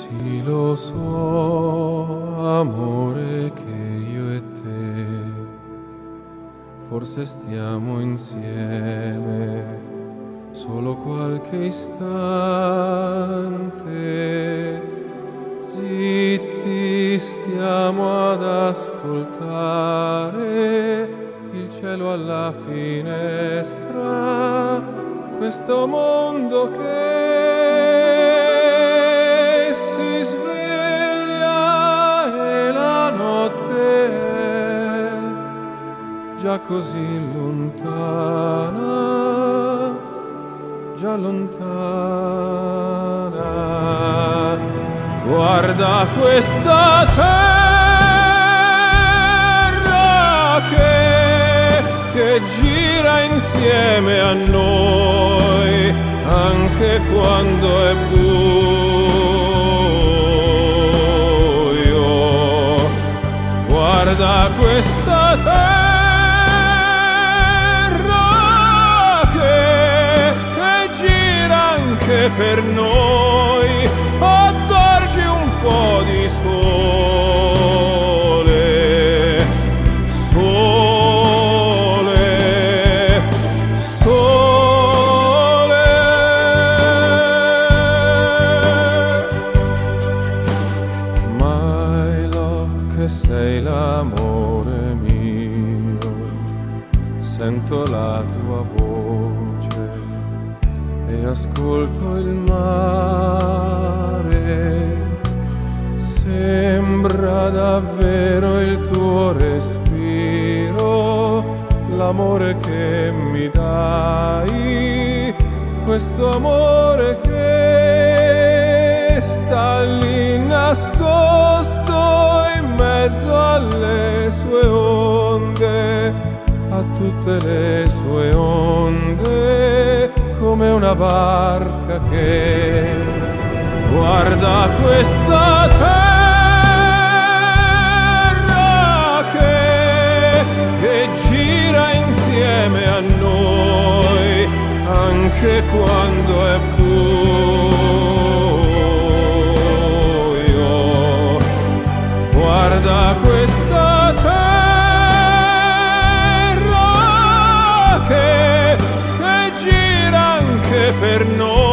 Sì, lo so, amore, che io e te forse stiamo insieme solo qualche istante. Zitti stiamo ad ascoltare il cielo alla finestra, questo mondo che si sveglia e la notte è già così lontana, già lontana. Guarda questa terra che gira insieme a noi anche quando è buio. Guarda questa terra che gira anche per noi. Darci un po' di sole, sole, sole. My love, che sei l'amore mio, sento la tua voce e ascolto il mare. Sembra davvero il tuo respiro, l'amore che mi dai, questo amore che sta lì nascosto in mezzo alle sue onde, a tutte le sue onde, come una barca che guarda questa terra che gira insieme a noi anche quando è buio. Guarda questa terra che gira anche per noi